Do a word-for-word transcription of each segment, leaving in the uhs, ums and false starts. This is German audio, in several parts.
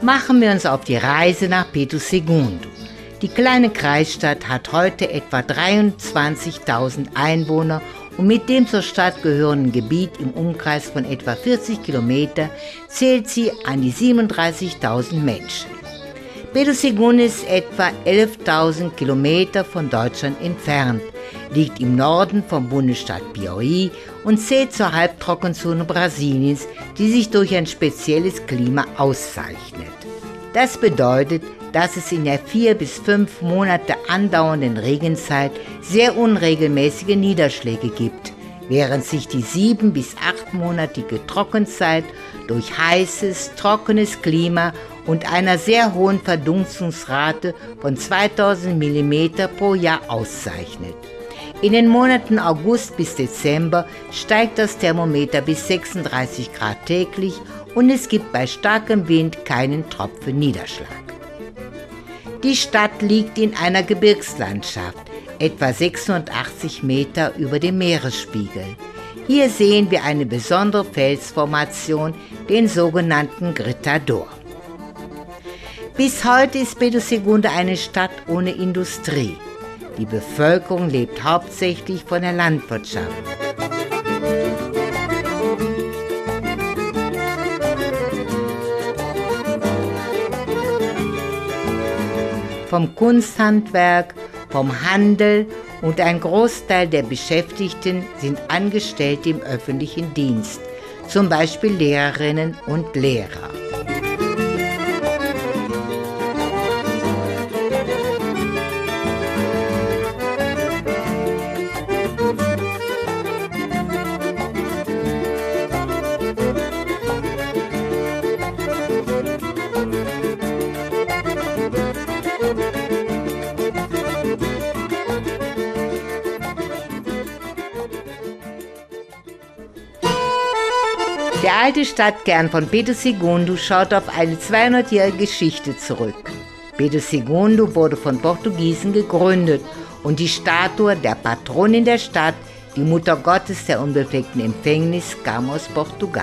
Machen wir uns auf die Reise nach Porto Seguro. Die kleine Kreisstadt hat heute etwa dreiundzwanzigtausend Einwohner und mit dem zur Stadt gehörenden Gebiet im Umkreis von etwa vierzig Kilometer zählt sie an die siebenunddreißigtausend Menschen. Porto Seguro ist etwa elftausend Kilometer von Deutschland entfernt, liegt im Norden vom Bundesstaat Piauí und zählt zur Halbtrockenzone Brasiliens, die sich durch ein spezielles Klima auszeichnet. Das bedeutet, dass es in der vier bis fünf Monate andauernden Regenzeit sehr unregelmäßige Niederschläge gibt, während sich die sieben bis achtmonatige Trockenzeit durch heißes, trockenes Klima und einer sehr hohen Verdunstungsrate von zweitausend Millimeter pro Jahr auszeichnet. In den Monaten August bis Dezember steigt das Thermometer bis sechsunddreißig Grad täglich und es gibt bei starkem Wind keinen Tropfen Niederschlag. Die Stadt liegt in einer Gebirgslandschaft, etwa sechshundertachtzig Meter über dem Meeresspiegel. Hier sehen wir eine besondere Felsformation, den sogenannten Gritador. Bis heute ist Porto Seguro eine Stadt ohne Industrie. Die Bevölkerung lebt hauptsächlich von der Landwirtschaft. Vom Kunsthandwerk, vom Handel und ein Großteil der Beschäftigten sind Angestellte im öffentlichen Dienst, zum Beispiel Lehrerinnen und Lehrer. Der alte Stadtkern von Porto Seguro schaut auf eine zweihundertjährige Geschichte zurück. Porto Seguro wurde von Portugiesen gegründet und die Statue der Patronin der Stadt, die Mutter Gottes der unbefleckten Empfängnis, kam aus Portugal.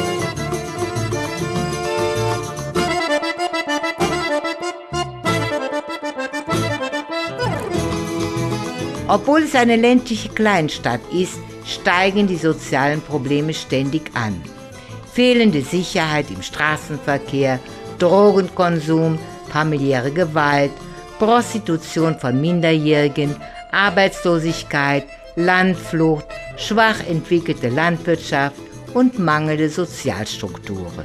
Obwohl es eine ländliche Kleinstadt ist, steigen die sozialen Probleme ständig an. Fehlende Sicherheit im Straßenverkehr, Drogenkonsum, familiäre Gewalt, Prostitution von Minderjährigen, Arbeitslosigkeit, Landflucht, schwach entwickelte Landwirtschaft und mangelnde Sozialstrukturen.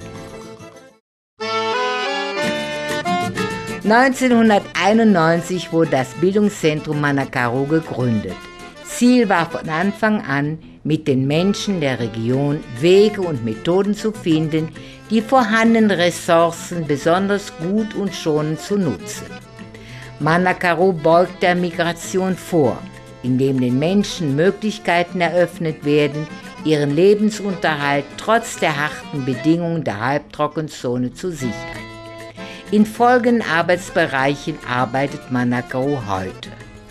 neunzehnhunderteinundneunzig wurde das Bildungszentrum Manacaro gegründet. Ziel war von Anfang an, mit den Menschen der Region Wege und Methoden zu finden, die vorhandenen Ressourcen besonders gut und schonend zu nutzen. Manacaro beugt der Migration vor, indem den Menschen Möglichkeiten eröffnet werden, ihren Lebensunterhalt trotz der harten Bedingungen der Halbtrockenzone zu sichern. In folgenden Arbeitsbereichen arbeitet Manacaro heute: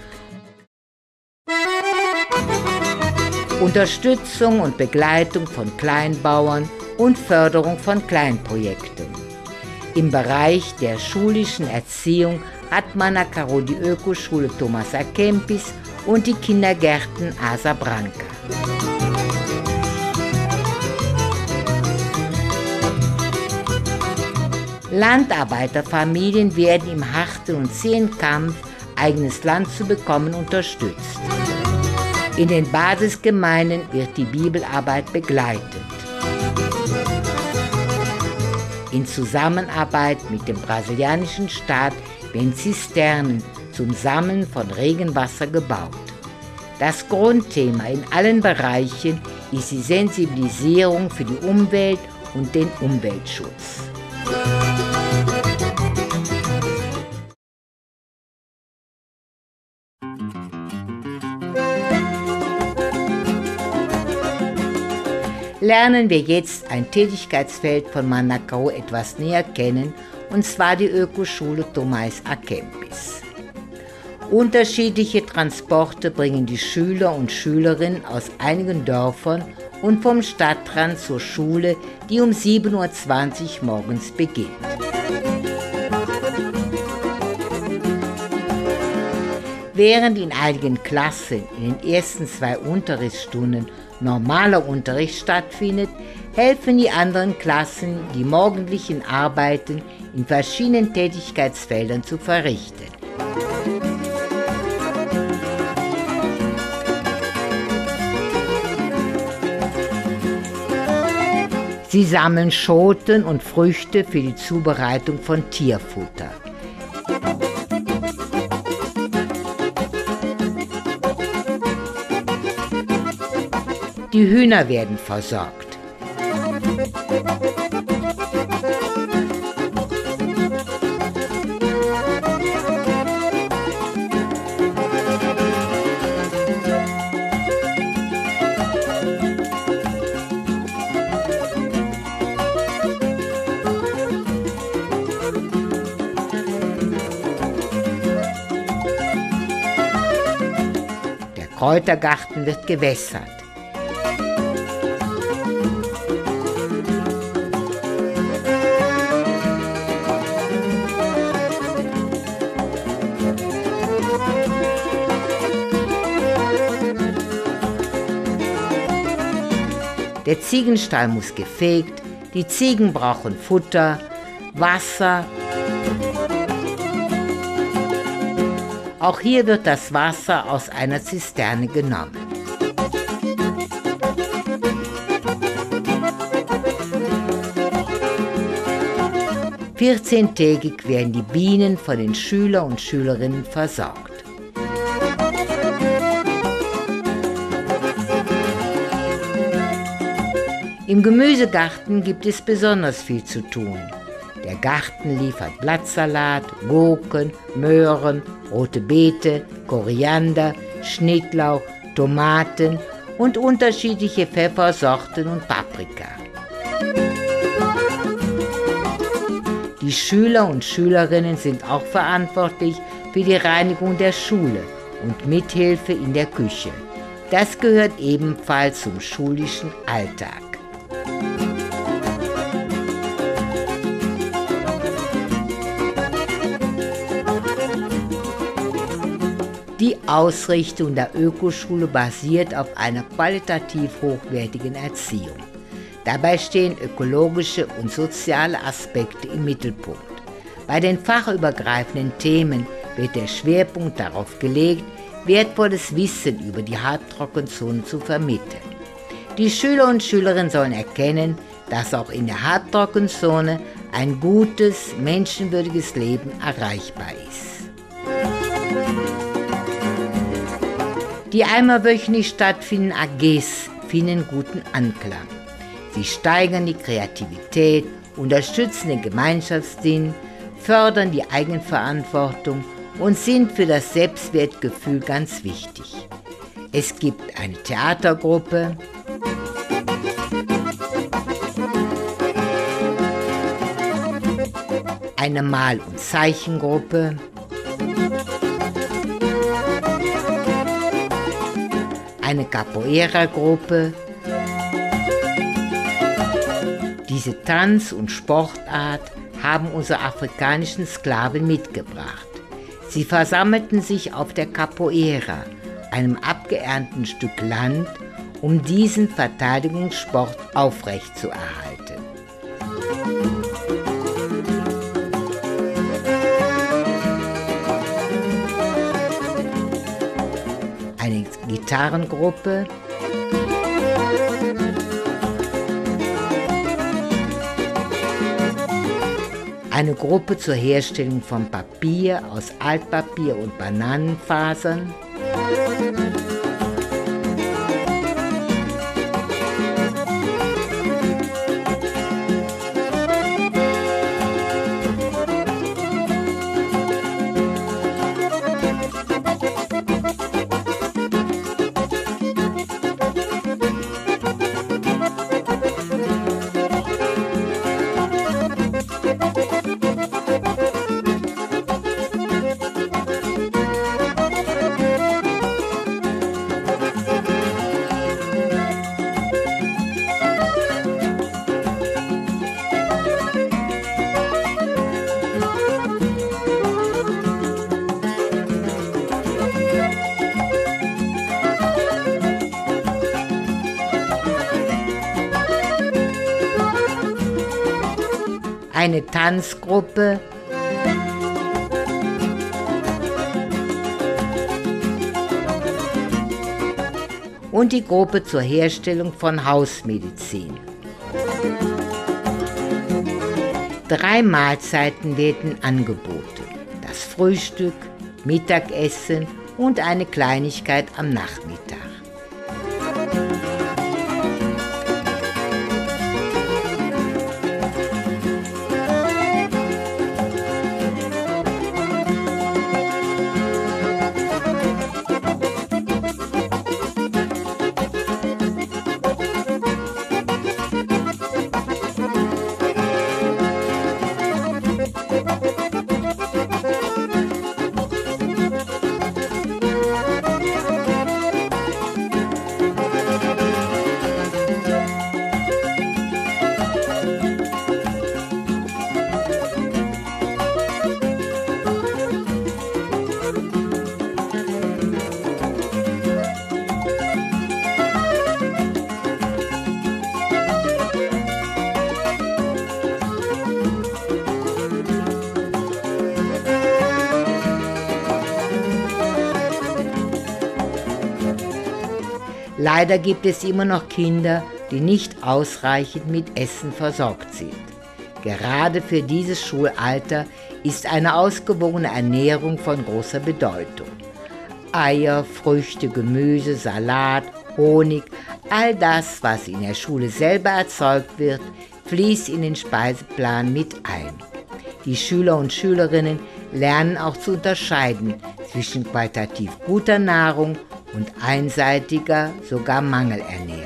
Unterstützung und Begleitung von Kleinbauern und Förderung von Kleinprojekten. Im Bereich der schulischen Erziehung hat Manacaro die Ökoschule Thomas à Kempis und die Kindergärten Asa Branca. Landarbeiterfamilien werden im harten und zähen Kampf, eigenes Land zu bekommen, unterstützt. In den Basisgemeinden wird die Bibelarbeit begleitet. In Zusammenarbeit mit dem brasilianischen Staat werden Zisternen zum Sammeln von Regenwasser gebaut. Das Grundthema in allen Bereichen ist die Sensibilisierung für die Umwelt und den Umweltschutz. Lernen wir jetzt ein Tätigkeitsfeld von Manacaro etwas näher kennen, und zwar die Ökoschule Thomas à Kempis. Unterschiedliche Transporte bringen die Schüler und Schülerinnen aus einigen Dörfern und vom Stadtrand zur Schule, die um sieben Uhr zwanzig morgens beginnt. während in einigen Klassen in den ersten zwei Unterrichtsstunden normaler Unterricht stattfindet, helfen die anderen Klassen, die morgendlichen Arbeiten in verschiedenen Tätigkeitsfeldern zu verrichten. Sie sammeln Schoten und Früchte für die Zubereitung von Tierfutter. Die Hühner werden versorgt. Der Kräutergarten wird gewässert. Der Ziegenstall muss gefegt, die Ziegen brauchen Futter, Wasser. Auch hier wird das Wasser aus einer Zisterne genommen. vierzehntägig werden die Bienen von den Schüler und Schülerinnen versorgt. Im Gemüsegarten gibt es besonders viel zu tun. Der Garten liefert Blattsalat, Gurken, Möhren, rote Beete, Koriander, Schnittlauch, Tomaten und unterschiedliche Pfeffersorten und Paprika. Die Schüler und Schülerinnen sind auch verantwortlich für die Reinigung der Schule und Mithilfe in der Küche. Das gehört ebenfalls zum schulischen Alltag. Die Ausrichtung der Ökoschule basiert auf einer qualitativ hochwertigen Erziehung. Dabei stehen ökologische und soziale Aspekte im Mittelpunkt. Bei den fachübergreifenden Themen wird der Schwerpunkt darauf gelegt, wertvolles Wissen über die Halbtrockenzone zu vermitteln. Die Schüler und Schülerinnen sollen erkennen, dass auch in der Halbtrockenzone ein gutes, menschenwürdiges Leben erreichbar ist. Die einmal wöchentlich stattfindenden A Gs finden guten Anklang. Sie steigern die Kreativität, unterstützen den Gemeinschaftssinn, fördern die Eigenverantwortung und sind für das Selbstwertgefühl ganz wichtig. Es gibt eine Theatergruppe, eine Mal- und Zeichengruppe, eine Capoeira-Gruppe. Diese Tanz- und Sportart haben unsere afrikanischen Sklaven mitgebracht. Sie versammelten sich auf der Capoeira, einem abgeernten Stück Land, um diesen Verteidigungssport aufrechtzuerhalten. Eine Gitarrengruppe, eine Gruppe zur Herstellung von Papier aus Altpapier und Bananenfasern, eine Tanzgruppe und die Gruppe zur Herstellung von Hausmedizin. Drei Mahlzeiten werden angeboten: das Frühstück, Mittagessen und eine Kleinigkeit am Nachmittag. Leider gibt es immer noch Kinder, die nicht ausreichend mit Essen versorgt sind. Gerade für dieses Schulalter ist eine ausgewogene Ernährung von großer Bedeutung. Eier, Früchte, Gemüse, Salat, Honig, all das, was in der Schule selber erzeugt wird, fließt in den Speiseplan mit ein. Die Schüler und Schülerinnen lernen auch zu unterscheiden zwischen qualitativ guter Nahrung und einseitiger, sogar Mangelernährung.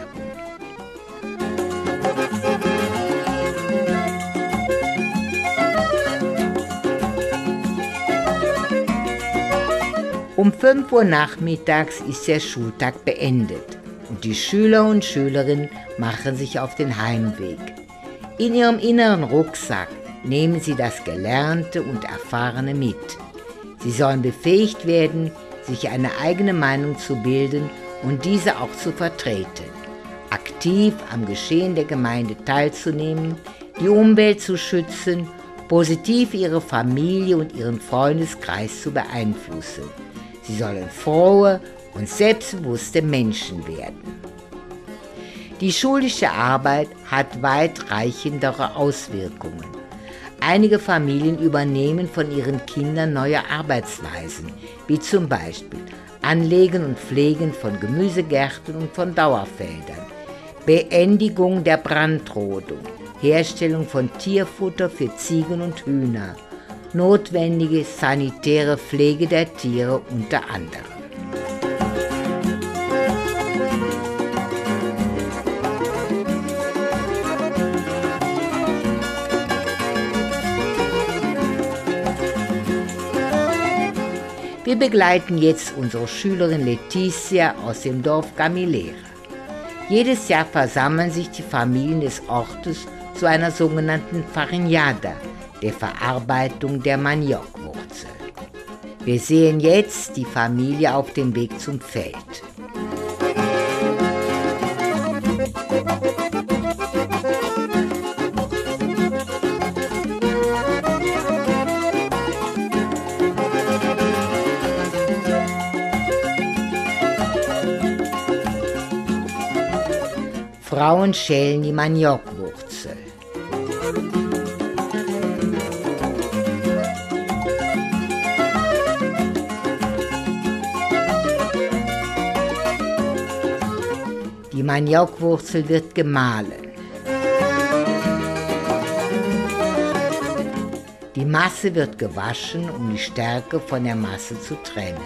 Um fünf Uhr nachmittags ist der Schultag beendet und die Schüler und Schülerinnen machen sich auf den Heimweg. In ihrem inneren Rucksack nehmen sie das Gelernte und Erfahrene mit. Sie sollen befähigt werden, sich eine eigene Meinung zu bilden und diese auch zu vertreten, aktiv am Geschehen der Gemeinde teilzunehmen, die Umwelt zu schützen, positiv ihre Familie und ihren Freundeskreis zu beeinflussen. Sie sollen frohe und selbstbewusste Menschen werden. Die schulische Arbeit hat weitreichendere Auswirkungen. Einige Familien übernehmen von ihren Kindern neue Arbeitsweisen, wie zum Beispiel Anlegen und Pflegen von Gemüsegärten und von Dauerfeldern, Beendigung der Brandrodung, Herstellung von Tierfutter für Ziegen und Hühner, notwendige sanitäre Pflege der Tiere unter anderem. Wir begleiten jetzt unsere Schülerin Letizia aus dem Dorf Gamilera. Jedes Jahr versammeln sich die Familien des Ortes zu einer sogenannten Farinhada, der Verarbeitung der Maniokwurzel. Wir sehen jetzt die Familie auf dem Weg zum Feld. Frauen schälen die Maniokwurzel. Die Maniokwurzel wird gemahlen. Die Masse wird gewaschen, um die Stärke von der Masse zu trennen.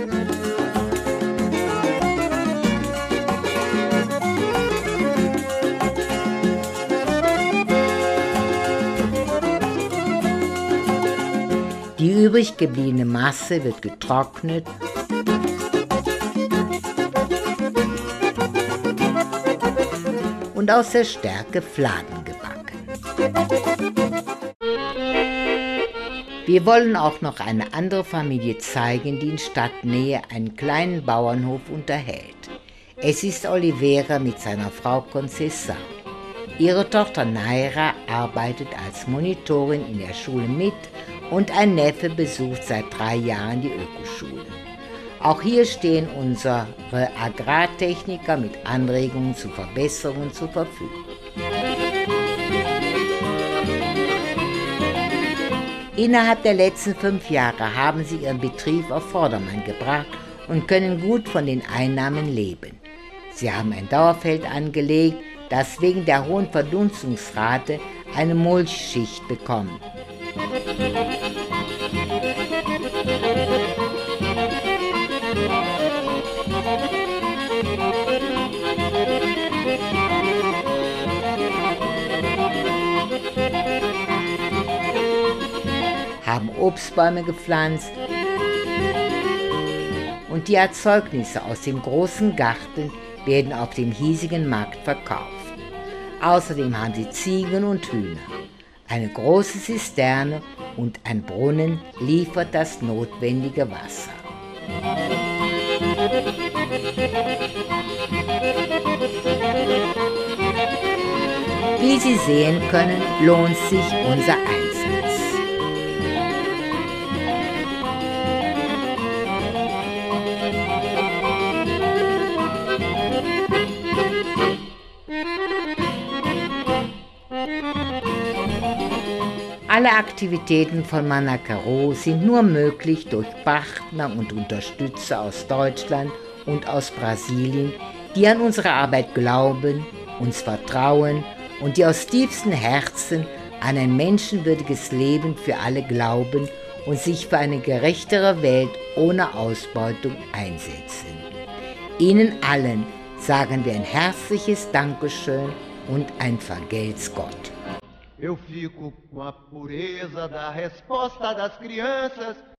Die übrig gebliebene Masse wird getrocknet und aus der Stärke Fladen gebacken. Wir wollen auch noch eine andere Familie zeigen, die in Stadtnähe einen kleinen Bauernhof unterhält. Es ist Oliveira mit seiner Frau Conceição. Ihre Tochter Naira arbeitet als Monitorin in der Schule mit und ein Neffe besucht seit drei Jahren die Ökoschule. Auch hier stehen unsere Agrartechniker mit Anregungen zu Verbesserungen zur Verfügung. Innerhalb der letzten fünf Jahre haben sie ihren Betrieb auf Vordermann gebracht und können gut von den Einnahmen leben. Sie haben ein Dauerfeld angelegt, das wegen der hohen Verdunstungsrate eine Mulchschicht bekommt. Haben Obstbäume gepflanzt und die Erzeugnisse aus dem großen Garten werden auf dem hiesigen Markt verkauft. Außerdem haben sie Ziegen und Hühner. Eine große Zisterne und ein Brunnen liefert das notwendige Wasser. Wie Sie sehen können, lohnt sich unser Einsatz. Alle Aktivitäten von Manakaro sind nur möglich durch Partner und Unterstützer aus Deutschland und aus Brasilien, die an unsere Arbeit glauben, uns vertrauen und die aus tiefstem Herzen an ein menschenwürdiges Leben für alle glauben und sich für eine gerechtere Welt ohne Ausbeutung einsetzen. Ihnen allen sagen wir ein herzliches Dankeschön und ein Vergelt's Gott. Eu fico com a pureza da resposta das crianças.